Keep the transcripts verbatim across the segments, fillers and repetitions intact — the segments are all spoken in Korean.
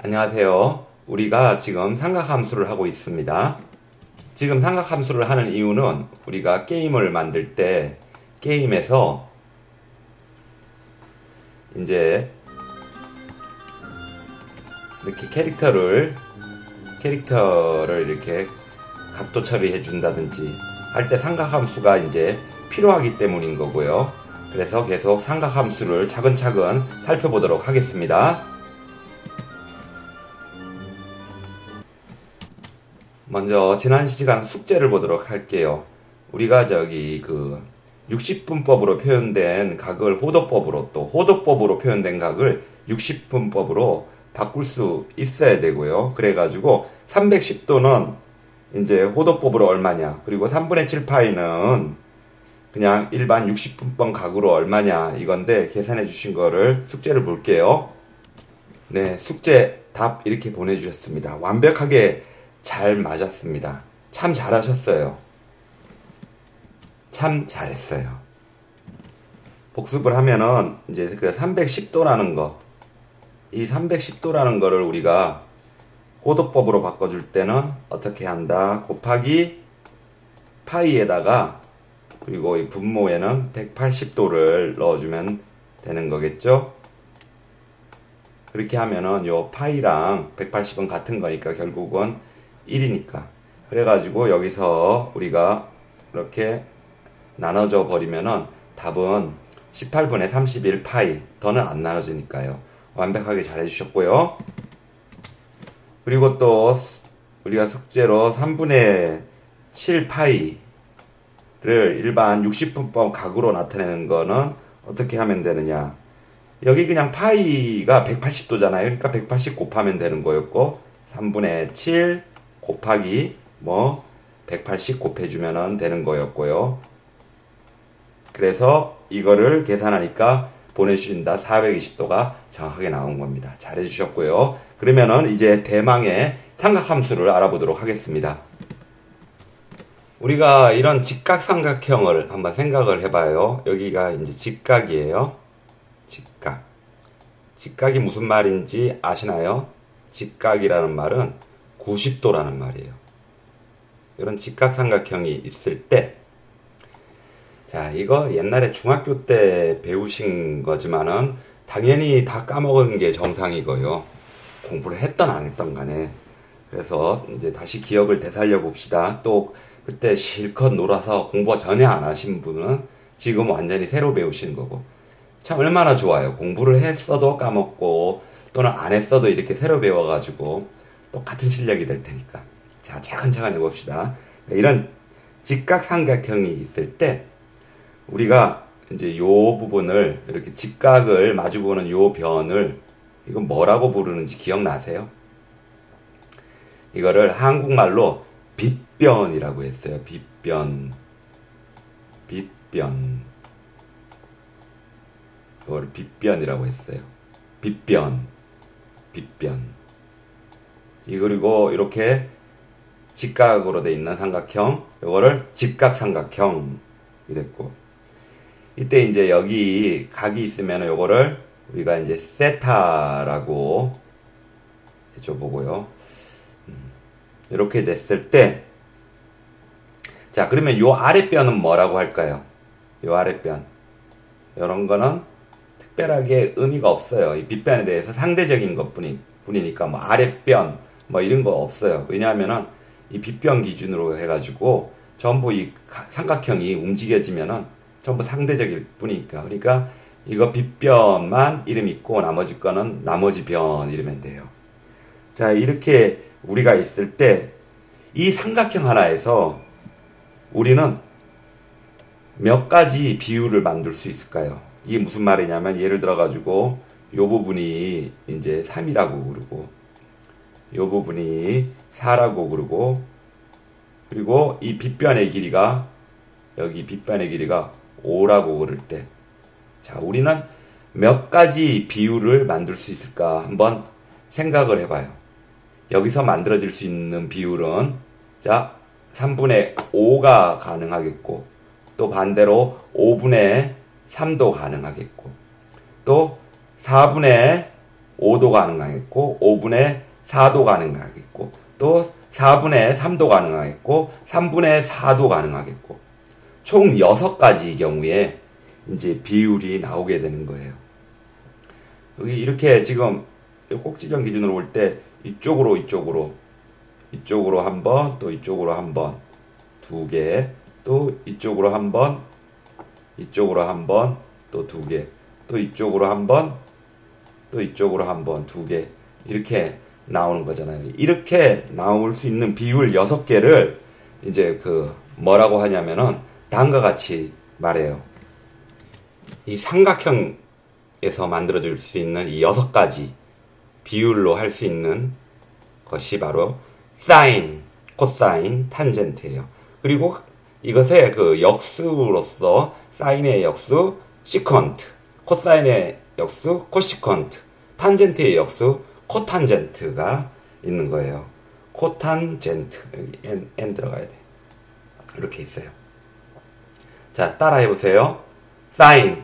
안녕하세요. 우리가 지금 삼각함수를 하고 있습니다. 지금 삼각함수를 하는 이유는 우리가 게임을 만들 때 게임에서 이제 이렇게 캐릭터를 캐릭터를 이렇게 각도 처리해 준다든지 할 때 삼각함수가 이제 필요하기 때문인 거고요. 그래서 계속 삼각함수를 차근차근 살펴보도록 하겠습니다. 먼저 지난 시간 숙제를 보도록 할게요. 우리가 저기 그 육십 분법으로 표현된 각을 호도법으로, 또 호도법으로 표현된 각을 육십 분법으로 바꿀 수 있어야 되고요. 그래가지고 삼백십 도는 이제 호도법으로 얼마냐, 그리고 삼분의 칠 파이는 그냥 일반 육십 분법 각으로 얼마냐, 이건데 계산해 주신 거를 숙제를 볼게요. 네, 숙제 답 이렇게 보내주셨습니다. 완벽하게 잘 맞았습니다. 참 잘하셨어요. 참 잘했어요. 복습을 하면은 이제 그 삼백십 도라는 거, 이 삼백십 도라는 거를 우리가 호도법으로 바꿔줄 때는 어떻게 한다? 곱하기 파이에다가, 그리고 이 분모에는 백팔십 도를 넣어주면 되는 거겠죠? 그렇게 하면은 요 파이랑 백팔십은 같은 거니까 결국은 일이니까. 그래가지고 여기서 우리가 이렇게 나눠줘 버리면은 답은 십팔분의 삼십일 파이, 더는 안 나눠지니까요. 완벽하게 잘 해주셨고요. 그리고 또 우리가 숙제로 삼분의 칠 파이를 일반 육십 분법 각으로 나타내는 거는 어떻게 하면 되느냐. 여기 그냥 파이가 백팔십 도잖아요. 그러니까 백팔십 곱하면 되는 거였고, 삼분의 칠 곱하기 뭐 백팔십 곱해주면 되는 거였고요. 그래서 이거를 계산하니까 보내주신다 사백이십 도가 정확하게 나온 겁니다. 잘 해주셨고요. 그러면은 이제 대망의 삼각함수를 알아보도록 하겠습니다. 우리가 이런 직각삼각형을 한번 생각을 해봐요. 여기가 이제 직각이에요. 직각. 직각이 무슨 말인지 아시나요? 직각이라는 말은 구십 도라는 말이에요. 이런 직각삼각형이 있을 때, 자, 이거 옛날에 중학교 때 배우신 거지만은 당연히 다 까먹은 게 정상이고요. 공부를 했던 안 했던 간에. 그래서 이제 다시 기억을 되살려 봅시다. 또 그때 실컷 놀아서 공부 전혀 안 하신 분은 지금 완전히 새로 배우시는 거고. 참 얼마나 좋아요. 공부를 했어도 까먹고 또는 안 했어도 이렇게 새로 배워가지고 똑같은 실력이 될 테니까. 자, 차근차근 해봅시다. 이런 직각삼각형이 있을 때 우리가 이제 요 부분을, 이렇게 직각을 마주보는 요 변을, 이건 뭐라고 부르는지 기억나세요? 이거를 한국말로 빗변이라고 했어요. 빗변. 빗변. 이거를 빗변이라고 했어요. 빗변. 빗변. 그리고 이렇게 직각으로 돼 있는 삼각형, 이거를 직각삼각형 이랬고, 이때 이제 여기 각이 있으면 요거를 우리가 이제 세타라고 해줘보고요. 이렇게 됐을 때, 자, 그러면 요 아랫변은 뭐라고 할까요? 요 아랫변. 이런 거는 특별하게 의미가 없어요. 이 빗변에 대해서 상대적인 것 뿐이, 뿐이니까 뭐 아랫변, 뭐 이런 거 없어요. 왜냐하면은 이 빗변 기준으로 해가지고 전부 이 삼각형이 움직여지면은 전부 상대적일 뿐이니까. 그러니까 이거 빗변만 이름 있고 나머지 거는 나머지 변 이러면 돼요. 자, 이렇게 우리가 있을 때 이 삼각형 하나에서 우리는 몇 가지 비율을 만들 수 있을까요? 이게 무슨 말이냐면, 예를 들어 가지고 요 부분이 이제 삼이라고 그러고, 요 부분이 사라고 그러고, 그리고 이 빗변의 길이가, 여기 빗변의 길이가 오라고 그럴 때, 자, 우리는 몇 가지 비율을 만들 수 있을까 한번 생각을 해봐요. 여기서 만들어질 수 있는 비율은, 자, 삼분의 오가 가능하겠고, 또 반대로 오분의 삼도 가능하겠고, 또 사분의 오도 가능하겠고, 오분의 사도 가능하겠고, 또 사분의 삼도 가능하겠고, 삼분의 사도 가능하겠고, 총 여섯 가지 경우에 이제 비율이 나오게 되는 거예요. 여기 이렇게 지금 꼭지점 기준으로 볼 때 이쪽으로 이쪽으로 이쪽으로 한 번, 또 이쪽으로 한 번, 두 개, 또 이쪽으로 한 번, 이쪽으로 한 번, 또 두 개, 또 이쪽으로 한 번, 또 이쪽으로 한 번, 두 개, 이렇게 나오는 거잖아요. 이렇게 나올 수 있는 비율 여섯 개를 이제 그 뭐라고 하냐면은 다음과 같이 말해요. 이 삼각형에서 만들어질 수 있는 이 여섯 가지 비율로 할 수 있는 것이 바로 사인, 코사인, 탄젠트예요. 그리고 이것의 그 역수로서 사인의 역수, 시컨트, 코사인의 역수, 코시컨트, 탄젠트의 역수, 코탄젠트가 있는 거예요. 코탄젠트. 여기 N, N 들어가야 돼. 이렇게 있어요. 자, 따라해 보세요. 사인,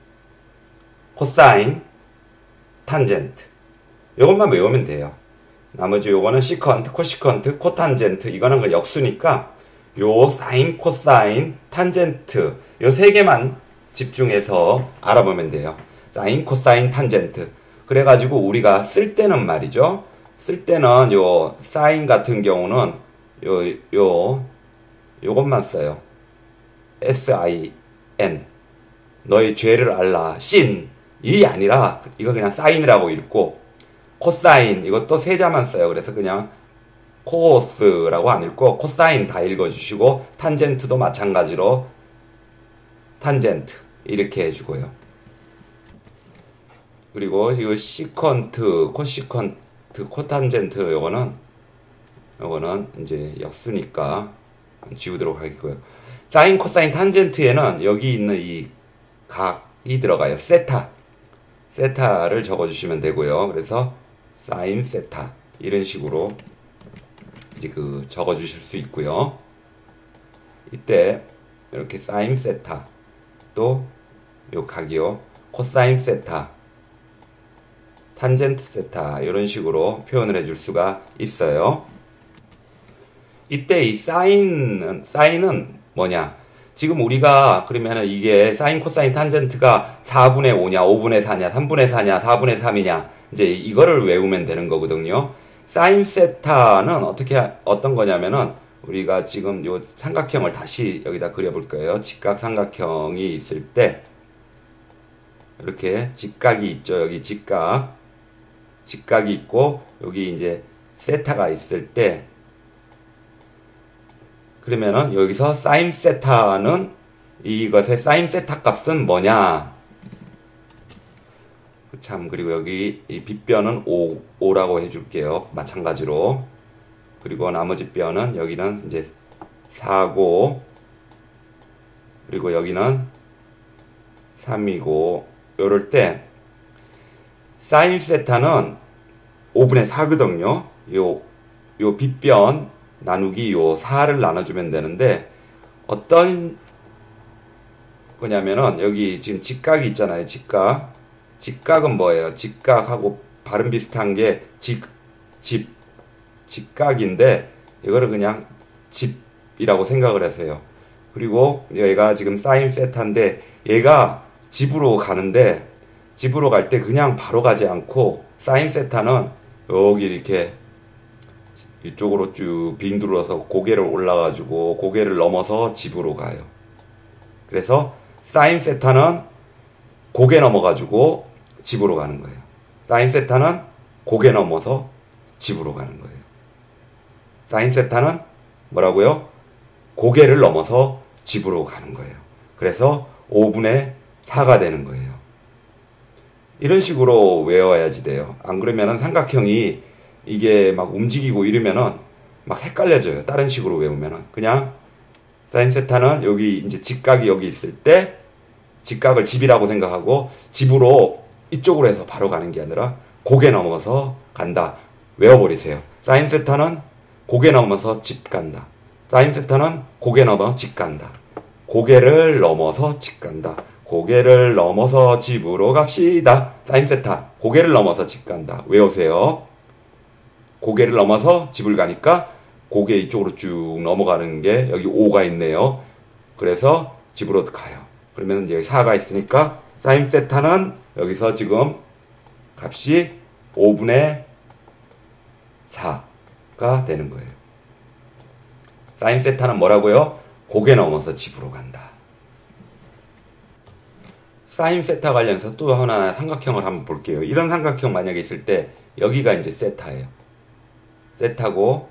코사인, 탄젠트. 이것만 외우면 돼요. 나머지 요거는 시컨트, 코시컨트, 코탄젠트. 이거는 그 역수니까 요 사인, 코사인, 탄젠트 요 세 개만 집중해서 알아보면 돼요. 사인, 코사인, 탄젠트. 그래가지고 우리가 쓸 때는 말이죠. 쓸 때는 요 사인 같은 경우는 요, 요, 요것만 써요. 에스 아이 엔. 너의 죄를 알라. 신. 이 아니라 이거 그냥 사인이라고 읽고, 코사인 이것도 세자만 써요. 그래서 그냥 코스라고 안 읽고 코사인 다 읽어주시고, 탄젠트도 마찬가지로 탄젠트 이렇게 해주고요. 그리고 이 시컨트, 코시컨트, 코탄젠트 요거는 요거는 이제 역수니까 지우도록 하겠고요. 사인, 코사인, 탄젠트에는 여기 있는 이 각이 들어가요. 세타. 세타를 적어주시면 되고요. 그래서 사인 세타 이런 식으로 이제 그 적어주실 수 있고요. 이때 이렇게 사인 세타, 또 요 각이요, 코사인 세타, 탄젠트 세타 이런 식으로 표현을 해줄 수가 있어요. 이때 이 사인은 사인은 뭐냐? 지금 우리가 그러면은 이게 사인, 코사인, 탄젠트가 사분의 오냐, 오분의 사냐, 삼분의 사냐, 사분의 삼이냐, 이제 이거를 외우면 되는 거거든요. 사인 세타는 어떻게 어떤 거냐면은 우리가 지금 요 삼각형을 다시 여기다 그려볼 거예요. 직각 삼각형이 있을 때 이렇게 직각이 있죠. 여기 직각 직각이 있고 여기 이제 세타가 있을 때, 그러면은 여기서 사인 세타는 이것의 사인 세타 값은 뭐냐? 참, 그리고 여기 이 빗변은 오, 오라고 해줄게요. 마찬가지로. 그리고 나머지 뼈는 여기는 이제 사고, 그리고 여기는 삼이고, 요럴 때 사인 세타는 오분의 사거든요. 요, 요 빗변 나누기 요 사를 나눠주면 되는데, 어떤 거냐면은 여기 지금 직각이 있잖아요. 직각. 직각은 뭐예요? 직각하고 발음 비슷한 게 직, 집, 직각인데 이거를 그냥 집이라고 생각을 하세요. 그리고 얘가 지금 사인 세타인데 얘가 집으로 가는데, 집으로 갈 때 그냥 바로 가지 않고 사인 세타는 여기 이렇게 이쪽으로 쭉 빈둘러서 고개를 올라가지고 고개를 넘어서 집으로 가요. 그래서 사인 세타는 고개 넘어가지고 집으로 가는 거예요. 사인 세타는 고개 넘어서 집으로 가는 거예요. 사인 세타는 뭐라고요? 고개를 넘어서 집으로 가는 거예요. 그래서 오분의 사가 되는 거예요. 이런 식으로 외워야지 돼요. 안 그러면은 삼각형이 이게 막 움직이고 이러면은 막 헷갈려져요. 다른 식으로 외우면은. 그냥 사인 세타는 여기 이제 직각이 여기 있을 때 직각을 집이라고 생각하고 집으로 이쪽으로 해서 바로 가는 게 아니라 고개 넘어서 간다. 외워버리세요. 사인 세타는 고개 넘어서 집 간다. 사인 세타는 고개 넘어 집 간다. 고개를 넘어서 집 간다. 고개를 넘어서 집으로 갑시다. 사인 세타. 고개를 넘어서 집 간다. 외우세요. 고개를 넘어서 집을 가니까 고개 이쪽으로 쭉 넘어가는 게 여기 오가 있네요. 그래서 집으로 가요. 그러면 여기 사가 있으니까 사인 세타는 여기서 지금 값이 오분의 사가 되는 거예요. 사인 세타는 뭐라고요? 고개 넘어서 집으로 간다. 사인 세타 관련해서 또 하나 삼각형을 한번 볼게요. 이런 삼각형 만약에 있을 때 여기가 이제 세타예요. 세타고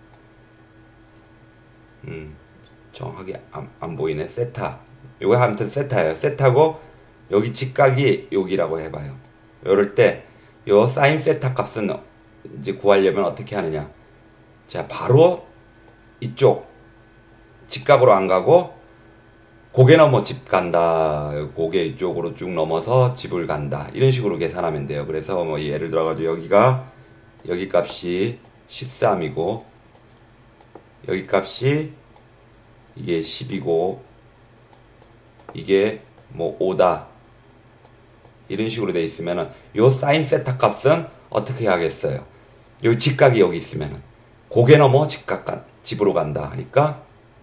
음 정확하게 안, 안 보이네. 세타. 이거 아무튼 세타예요. 세타고 여기 직각이 여기라고 해봐요. 이럴 때 요 사인 세타 값은 이제 구하려면 어떻게 하느냐. 자, 바로 이쪽 직각으로 안 가고 고개 넘어 집 간다. 고개 이쪽으로 쭉 넘어서 집을 간다. 이런 식으로 계산하면 돼요. 그래서 뭐 예를 들어가지고 여기가 여기 값이 십삼이고 여기 값이 이게 십이고 이게 뭐 오다. 이런 식으로 돼 있으면은 요 사인 세타 값은 어떻게 하겠어요? 요 직각이 여기 있으면은 고개 넘어 직각 가, 집으로 간다 하니까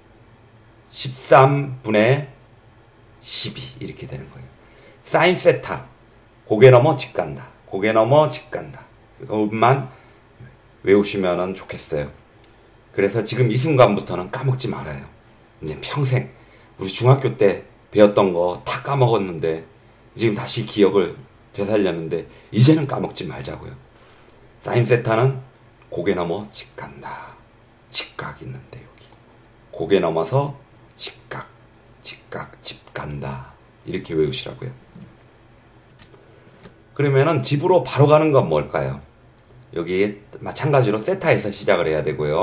십삼분의 십이 이렇게 되는 거예요. 사인 세타 고개 넘어 집 간다. 고개 넘어 집 간다. 그것만 외우시면 좋겠어요. 그래서 지금 이 순간부터는 까먹지 말아요. 이제 평생 우리 중학교 때 배웠던 거 다 까먹었는데 지금 다시 기억을 되살렸는데 이제는 까먹지 말자고요. 사인 세타는 고개 넘어 집 간다. 직각 있는데 여기 고개 넘어서 직각 직각 집 간다. 이렇게 외우시라고요. 그러면은 집으로 바로 가는 건 뭘까요? 여기 마찬가지로 세타에서 시작을 해야 되고요.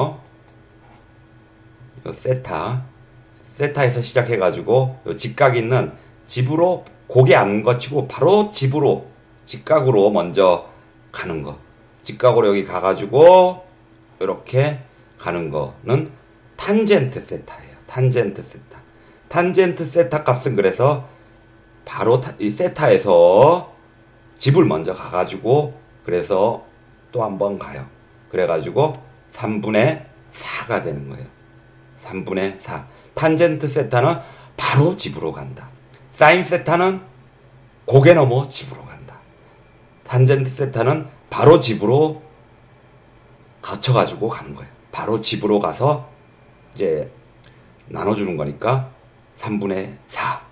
요 세타 세타에서 시작해가지고 요 직각 있는 집으로 고개 안 거치고 바로 집으로 직각으로 먼저 가는 거. 직각으로 여기 가가지고 이렇게 가는 거는 탄젠트 세타예요. 탄젠트 세타. 탄젠트 세타 값은 그래서 바로 이 세타에서 집을 먼저 가가지고 그래서 또 한 번 가요. 그래가지고 삼분의 사가 되는 거예요. 삼분의 사. 탄젠트 세타는 바로 집으로 간다. 사인 세타는 고개 넘어 집으로 간다. 탄젠트 세타는 바로 집으로 거쳐가지고 가는 거예요. 바로 집으로 가서 이제 나눠주는 거니까 삼분의 사.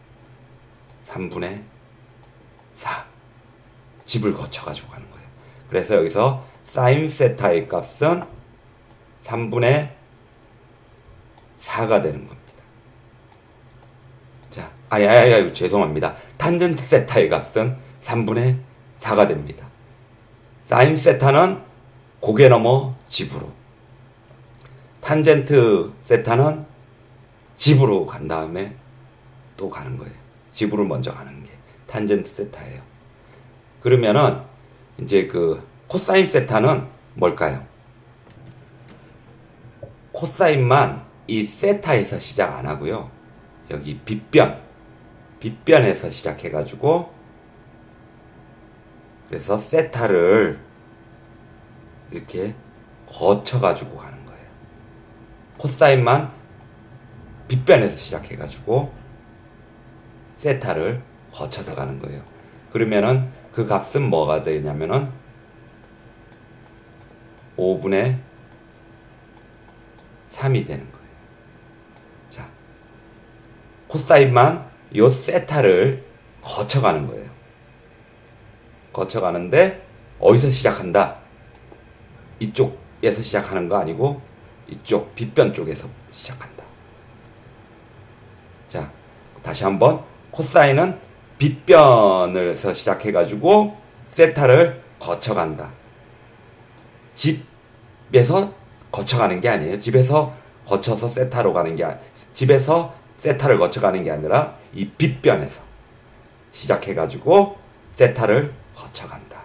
삼분의 사. 집을 거쳐가지고 가는 거예요. 그래서 여기서 사인 세타의 값은 삼분의 사가 되는 겁니다. 자, 아야야야 죄송합니다. 탄젠트 세타의 값은 삼분의 사가 됩니다. 사인 세타는 고개 넘어 집으로. 탄젠트 세타는 집으로 간 다음에 또 가는 거예요. 집으로 먼저 가는 게 탄젠트 세타예요. 그러면은 이제 그 코사인 세타는 뭘까요? 코사인만 이 세타에서 시작 안 하고요. 여기 빗변, 빗변에서 시작해가지고 그래서 세타를 이렇게 거쳐가지고 가는 거예요. 코사인만 빗변에서 시작해가지고 세타를 거쳐서 가는 거예요. 그러면은 그 값은 뭐가 되냐면은 오분의 삼이 되는 거예요. 자, 코사인만 요 세타를 거쳐가는 거예요. 거쳐가는데 어디서 시작한다? 이쪽에서 시작하는 거 아니고 이쪽 빗변 쪽에서 시작한다. 자, 다시 한번 코사인은 빗변에서 시작해가지고 세타를 거쳐간다. 집에서 거쳐가는 게 아니에요. 집에서 거쳐서 세타로 가는 게 아니, 집에서 세타를 거쳐가는 게 아니라 이 빗변에서 시작해가지고 세타를 거쳐간다.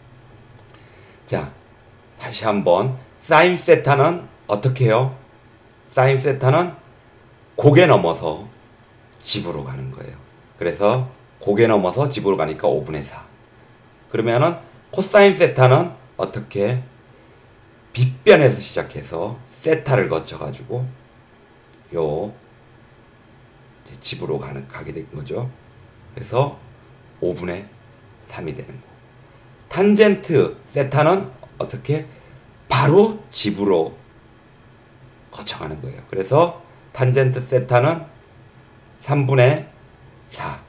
자, 다시 한번 사인 세타는 어떻게 해요? 사인 세타는 고개 넘어서 집으로 가는 거예요. 그래서 고개 넘어서 집으로 가니까 오분의 사. 그러면은 코사인 세타는 어떻게 빗변에서 시작해서 세타를 거쳐가지고 요 집으로 가는 가게 된 거죠. 그래서 오분의 삼이 되는 거. 탄젠트 세타는 어떻게 바로 집으로 거쳐가는 거예요. 그래서 탄젠트 세타는 삼분의 사.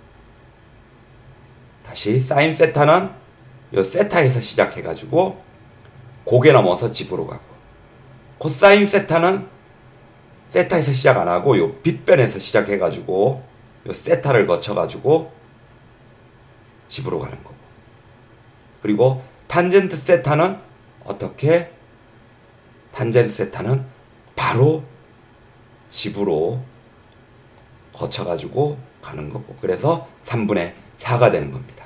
다시 사인 세타는 요 세타에서 시작해가지고 고개 넘어서 집으로 가고, 코사인 세타는 세타에서 시작 안 하고 요 빗변에서 시작해가지고 요 세타를 거쳐가지고 집으로 가는 거고, 그리고 탄젠트 세타는 어떻게 탄젠트 세타는 바로 집으로 거쳐가지고 가는 거고, 그래서 삼분의 사가 되는 겁니다.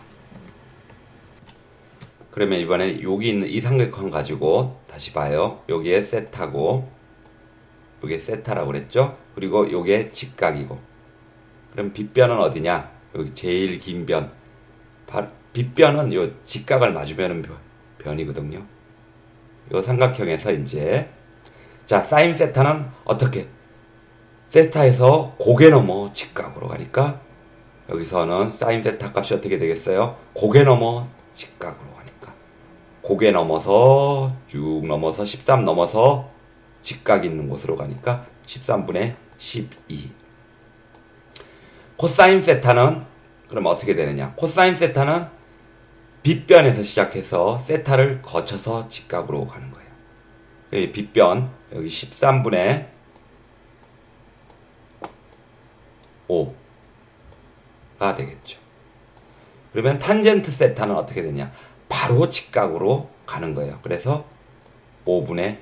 그러면 이번에 여기 있는 이 삼각형 가지고 다시 봐요. 여기에 세타고 여기에 세타라고 그랬죠. 그리고 요게 직각이고, 그럼 빗변은 어디냐? 여기 제일 긴 변. 빗변은 요 직각을 마주보는 변이거든요. 요 삼각형에서 이제 자 사인 세타는 어떻게 세타에서 고개 넘어 직각으로 가니까 여기서는 사인 세타 값이 어떻게 되겠어요? 고개 넘어 직각으로 가니까 고개 넘어서 쭉 넘어서 십삼 넘어서 직각 있는 곳으로 가니까 십삼분의 십이. 코사인 세타는 그럼 어떻게 되느냐? 코사인 세타는 빗변에서 시작해서 세타를 거쳐서 직각으로 가는 거예요. 여기 빗변 여기 십삼분의 오가 되겠죠. 그러면 탄젠트 세타는 어떻게 되냐? 바로 직각으로 가는 거예요. 그래서 오분의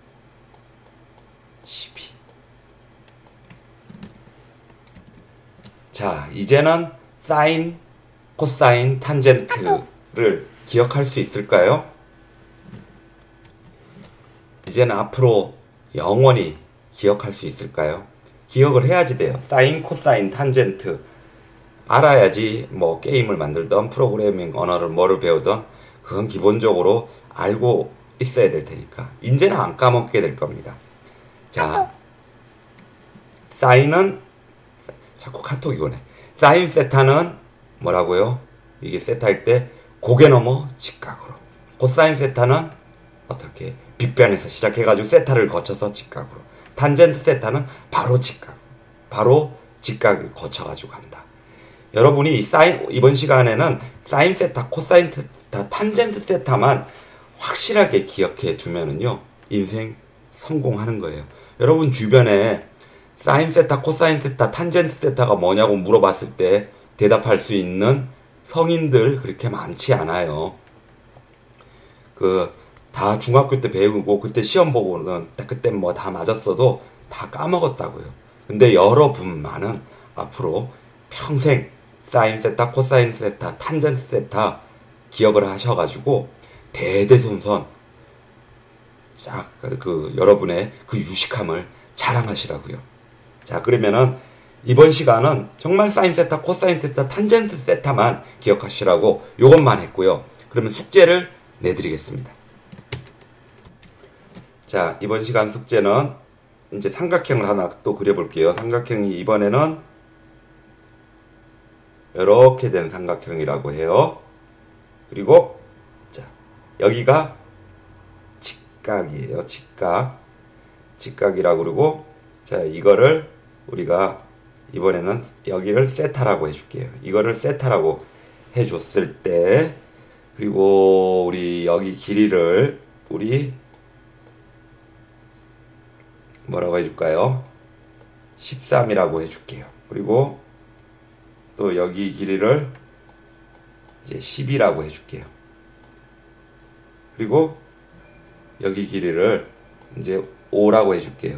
십이. 자, 이제는 사인, 코사인, 탄젠트를 기억할 수 있을까요? 이제는 앞으로 영원히 기억할 수 있을까요? 기억을 해야지 돼요. 사인, 코사인, 탄젠트 알아야지 뭐 게임을 만들던 프로그래밍 언어를 뭐를 배우던 그건 기본적으로 알고 있어야 될 테니까 이제는 안 까먹게 될 겁니다. 자, 사인은 자꾸 카톡이 오네. 사인 세타는 뭐라고요? 이게 세타일 때 고개 넘어 직각으로. 코사인 세타는 어떻게 빗변에서 시작해가지고 세타를 거쳐서 직각으로. 탄젠트 세타는 바로 직각, 바로 직각을 거쳐가지고 간다. 여러분이 사인 이번 시간에는 사인 세타, 코사인 세타, 탄젠트 세타만 확실하게 기억해 두면은요 인생 성공하는 거예요. 여러분 주변에 사인 세타, 코사인 세타, 탄젠트 세타가 뭐냐고 물어봤을 때 대답할 수 있는 성인들 그렇게 많지 않아요. 그 다 중학교 때 배우고 그때 시험 보고는 그때 뭐 다 맞았어도 다 까먹었다고요. 근데 여러분만은 앞으로 평생 사인 세타, 코사인 세타, 탄젠트 세타 기억을 하셔가지고 대대손손 싹 그 여러분의 그 유식함을 자랑하시라고요. 자, 그러면은 이번 시간은 정말 사인 세타, 코사인 세타, 탄젠트 세타만 기억하시라고 요것만 했고요. 그러면 숙제를 내드리겠습니다. 자, 이번 시간 숙제는 이제 삼각형을 하나 또 그려볼게요. 삼각형이 이번에는 이렇게 된 삼각형이라고 해요. 그리고 자, 여기가 직각이에요. 직각. 직각이라고 그러고 자, 이거를 우리가 이번에는 여기를 세타라고 해줄게요. 이거를 세타라고 해줬을 때 그리고 우리 여기 길이를 우리 뭐라고 해줄까요? 십삼이라고 해줄게요. 그리고 또 여기 길이를 이제 십이라고 해줄게요. 그리고 여기 길이를 이제 오라고 해줄게요.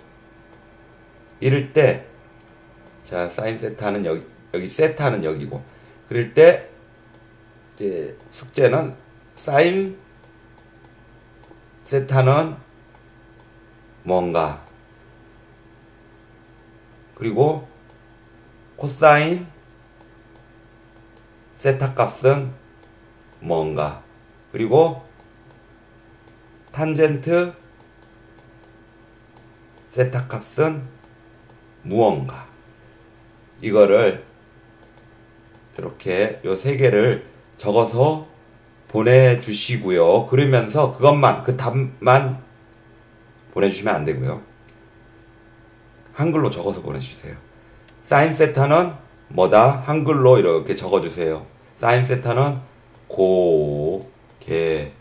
이럴 때, 자, 사인 세타는 여기, 여기 세타는 여기고, 그럴 때, 이제 숙제는 사인 세타는 뭔가, 그리고 코사인 세타 값은 뭔가, 그리고 탄젠트 세타 값은 무언가. 이거를 이렇게 요 세 개를 적어서 보내주시고요. 그러면서 그것만, 그 답만 보내주시면 안 되고요. 한글로 적어서 보내주세요. 사인 세타는 뭐다? 한글로 이렇게 적어주세요. 사인 세타는 고, 개,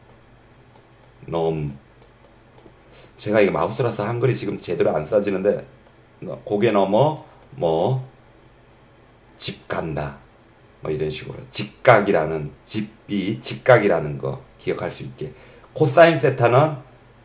넘. 제가 이게 마우스라서 한글이 지금 제대로 안 써지는데, 고개 넘어, 뭐, 집 간다. 뭐 이런 식으로. 직각이라는, 집비, 직각이라는 거 기억할 수 있게. 코사인 세타는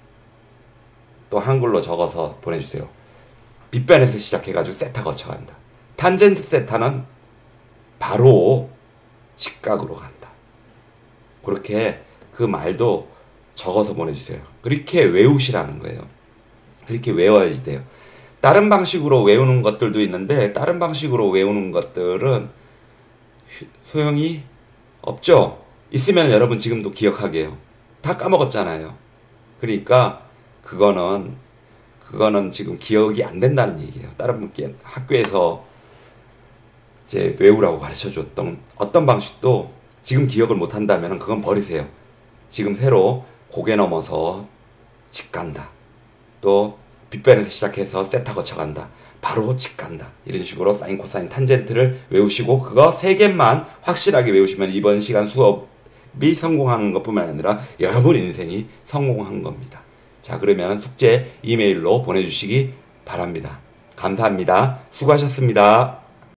또 한글로 적어서 보내주세요. 빗변에서 시작해가지고 세타 거쳐간다. 탄젠트 세타는 바로 직각으로 간다. 그렇게 그 말도 적어서 보내주세요. 그렇게 외우시라는 거예요. 그렇게 외워야지 돼요. 다른 방식으로 외우는 것들도 있는데 다른 방식으로 외우는 것들은 소용이 없죠. 있으면 여러분 지금도 기억하게요. 다 까먹었잖아요. 그러니까 그거는 그거는 지금 기억이 안 된다는 얘기예요. 다른 분께 학교에서 이제 외우라고 가르쳐 줬던 어떤 방식도 지금 기억을 못 한다면 그건 버리세요. 지금 새로 고개 넘어서 직 간다. 또 빗변에서 시작해서 세타 거쳐간다. 바로 직 간다. 이런 식으로 사인, 코사인, 탄젠트를 외우시고 그거 세 개만 확실하게 외우시면 이번 시간 수업이 성공하는 것뿐만 아니라 여러분 인생이 성공한 겁니다. 자, 그러면 숙제 이메일로 보내주시기 바랍니다. 감사합니다. 수고하셨습니다.